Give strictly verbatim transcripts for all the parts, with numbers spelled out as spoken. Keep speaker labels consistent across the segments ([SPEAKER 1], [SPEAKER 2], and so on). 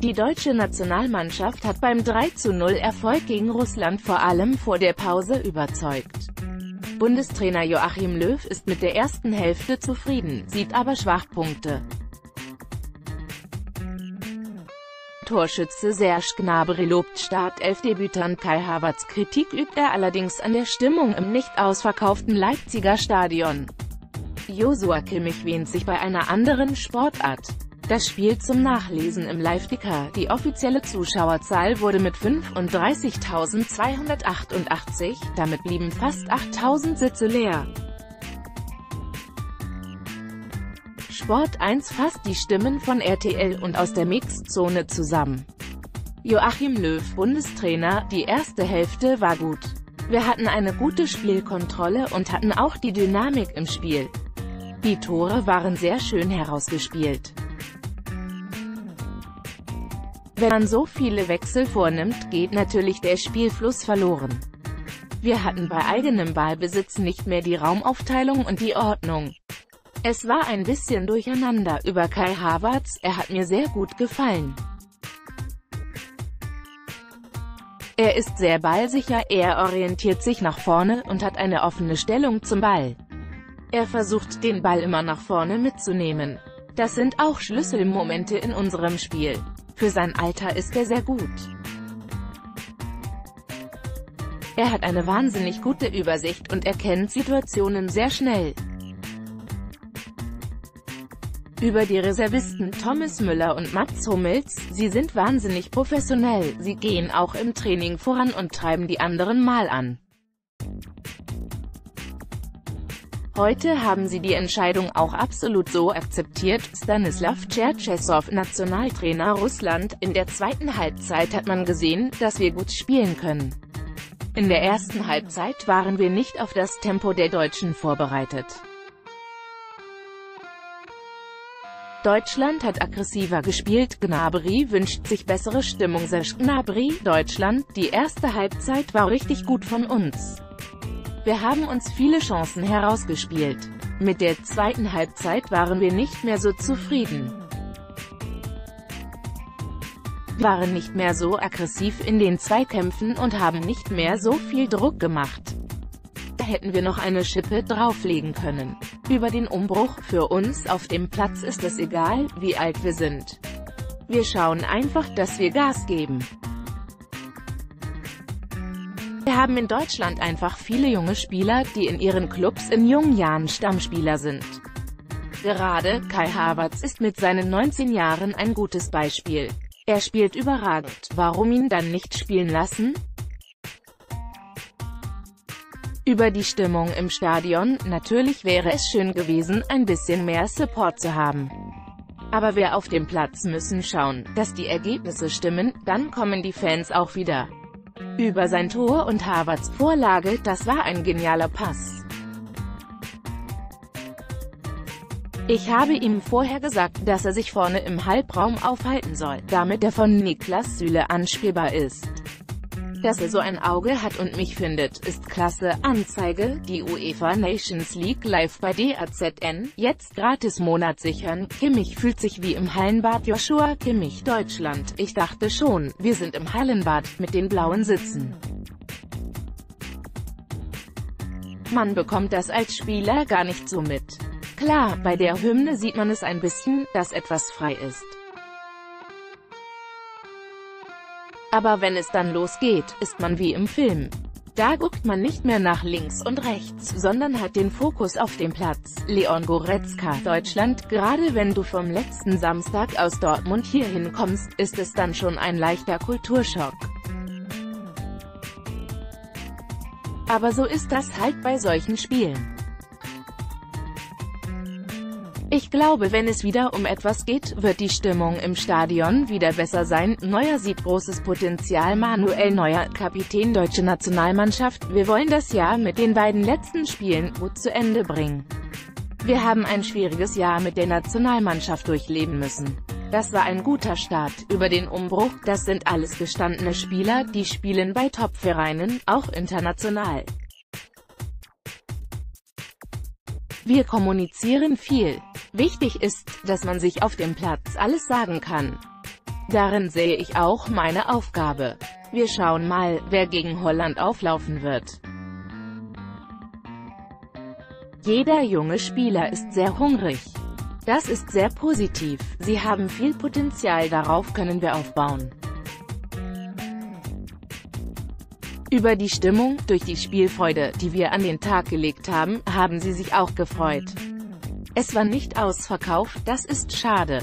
[SPEAKER 1] Die deutsche Nationalmannschaft hat beim drei zu null Erfolg gegen Russland vor allem vor der Pause überzeugt. Bundestrainer Joachim Löw ist mit der ersten Hälfte zufrieden, sieht aber Schwachpunkte. Torschütze Serge Gnabry lobt Startelf-Debütant Kai Havertz, Kritik übt er allerdings an der Stimmung im nicht ausverkauften Leipziger Stadion. Joshua Kimmich wähnt sich bei einer anderen Sportart. Das Spiel zum Nachlesen im Live-Ticker. Die offizielle Zuschauerzahl wurde mit fünfunddreißigtausendzweihundertachtundachtzig, damit blieben fast achttausend Sitze leer. Sport eins fasst die Stimmen von R T L und aus der Mixzone zusammen. Joachim Löw, Bundestrainer: Die erste Hälfte war gut. Wir hatten eine gute Spielkontrolle und hatten auch die Dynamik im Spiel. Die Tore waren sehr schön herausgespielt. Wenn man so viele Wechsel vornimmt, geht natürlich der Spielfluss verloren. Wir hatten bei eigenem Ballbesitz nicht mehr die Raumaufteilung und die Ordnung. Es war ein bisschen durcheinander. Über Kai Havertz: Er hat mir sehr gut gefallen. Er ist sehr ballsicher, er orientiert sich nach vorne und hat eine offene Stellung zum Ball. Er versucht, den Ball immer nach vorne mitzunehmen. Das sind auch Schlüsselmomente in unserem Spiel. Für sein Alter ist er sehr gut. Er hat eine wahnsinnig gute Übersicht und erkennt Situationen sehr schnell. Über die Reservisten Thomas Müller und Mats Hummels: Sie sind wahnsinnig professionell, sie gehen auch im Training voran und treiben die anderen mal an. Heute haben sie die Entscheidung auch absolut so akzeptiert. Stanislav Cherchesov, Nationaltrainer Russland: In der zweiten Halbzeit hat man gesehen, dass wir gut spielen können. In der ersten Halbzeit waren wir nicht auf das Tempo der Deutschen vorbereitet. Deutschland hat aggressiver gespielt, Gnabry wünscht sich bessere Stimmung. Serge Gnabry: Deutschland: Die erste Halbzeit war richtig gut von uns. Wir haben uns viele Chancen herausgespielt. Mit der zweiten Halbzeit waren wir nicht mehr so zufrieden. Wir waren nicht mehr so aggressiv in den Zweikämpfen und haben nicht mehr so viel Druck gemacht. Da hätten wir noch eine Schippe drauflegen können. Über den Umbruch: Für uns auf dem Platz ist es egal, wie alt wir sind. Wir schauen einfach, dass wir Gas geben. Wir haben in Deutschland einfach viele junge Spieler, die in ihren Clubs in jungen Jahren Stammspieler sind. Gerade Kai Havertz ist mit seinen neunzehn Jahren ein gutes Beispiel. Er spielt überragend. Warum ihn dann nicht spielen lassen? Über die Stimmung im Stadion: Natürlich wäre es schön gewesen, ein bisschen mehr Support zu haben. Aber wir auf dem Platz müssen schauen, dass die Ergebnisse stimmen, dann kommen die Fans auch wieder. Über sein Tor und Havertz Vorlage: Das war ein genialer Pass. Ich habe ihm vorher gesagt, dass er sich vorne im Halbraum aufhalten soll, damit er von Niklas Süle anspielbar ist. Dass er so ein Auge hat und mich findet, ist klasse. Anzeige: Die UEFA Nations League live bei D A Z N, jetzt gratis Monat sichern. Kimmich fühlt sich wie im Hallenbad. Joshua Kimmich, Deutschland: Ich dachte schon, wir sind im Hallenbad, mit den blauen Sitzen. Man bekommt das als Spieler gar nicht so mit. Klar, bei der Hymne sieht man es ein bisschen, dass etwas frei ist. Aber wenn es dann losgeht, ist man wie im Film. Da guckt man nicht mehr nach links und rechts, sondern hat den Fokus auf dem Platz. Leon Goretzka, Deutschland: Gerade wenn du vom letzten Samstag aus Dortmund hierhin kommst, ist es dann schon ein leichter Kulturschock. Aber so ist das halt bei solchen Spielen. Ich glaube, wenn es wieder um etwas geht, wird die Stimmung im Stadion wieder besser sein. Neuer sieht großes Potenzial. Manuel Neuer, Kapitän deutsche Nationalmannschaft: Wir wollen das Jahr mit den beiden letzten Spielen gut zu Ende bringen. Wir haben ein schwieriges Jahr mit der Nationalmannschaft durchleben müssen. Das war ein guter Start. Über den Umbruch: Das sind alles gestandene Spieler, die spielen bei Top-Vereinen, auch international. Wir kommunizieren viel. Wichtig ist, dass man sich auf dem Platz alles sagen kann. Darin sehe ich auch meine Aufgabe. Wir schauen mal, wer gegen Holland auflaufen wird. Jeder junge Spieler ist sehr hungrig. Das ist sehr positiv, sie haben viel Potenzial, darauf können wir aufbauen. Über die Stimmung, durch die Spielfreude, die wir an den Tag gelegt haben, haben sie sich auch gefreut. Es war nicht ausverkauft, das ist schade.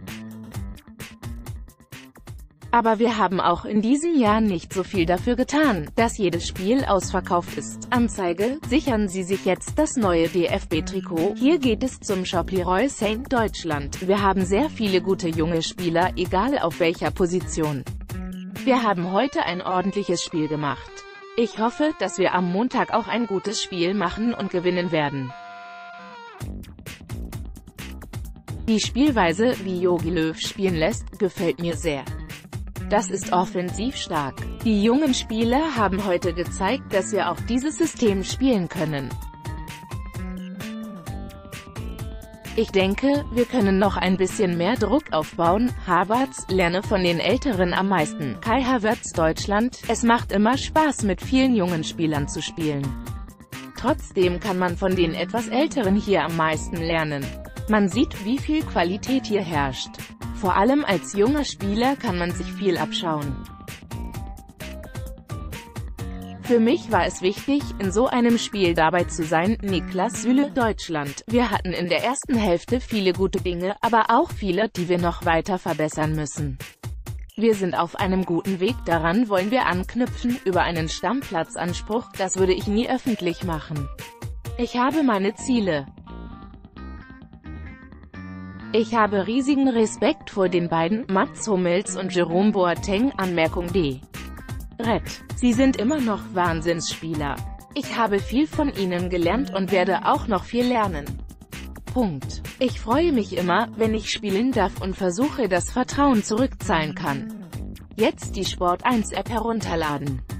[SPEAKER 1] Aber wir haben auch in diesem Jahr nicht so viel dafür getan, dass jedes Spiel ausverkauft ist. Anzeige: Sichern Sie sich jetzt das neue D F B-Trikot. Hier geht es zum Shop Leroy Saint Deutschland. Wir haben sehr viele gute junge Spieler, egal auf welcher Position. Wir haben heute ein ordentliches Spiel gemacht. Ich hoffe, dass wir am Montag auch ein gutes Spiel machen und gewinnen werden. Die Spielweise, wie Jogi Löw spielen lässt, gefällt mir sehr. Das ist offensiv stark. Die jungen Spieler haben heute gezeigt, dass wir auch dieses System spielen können. Ich denke, wir können noch ein bisschen mehr Druck aufbauen. Havertz, lerne von den Älteren am meisten. Kai Havertz Deutschland, es macht immer Spaß mit vielen jungen Spielern zu spielen. Trotzdem kann man von den etwas Älteren hier am meisten lernen. Man sieht, wie viel Qualität hier herrscht. Vor allem als junger Spieler kann man sich viel abschauen. Für mich war es wichtig, in so einem Spiel dabei zu sein. Niklas Süle Deutschland. Wir hatten in der ersten Hälfte viele gute Dinge, aber auch viele, die wir noch weiter verbessern müssen. Wir sind auf einem guten Weg, daran wollen wir anknüpfen. Über einen Stammplatzanspruch, das würde ich nie öffentlich machen. Ich habe meine Ziele. Ich habe riesigen Respekt vor den beiden, Mats Hummels und Jerome Boateng. Anmerkung D. Red. Sie sind immer noch Wahnsinnsspieler. Ich habe viel von ihnen gelernt und werde auch noch viel lernen. Punkt. Ich freue mich immer, wenn ich spielen darf und versuche, das Vertrauen zurückzahlen kann. Jetzt die Sport eins App herunterladen.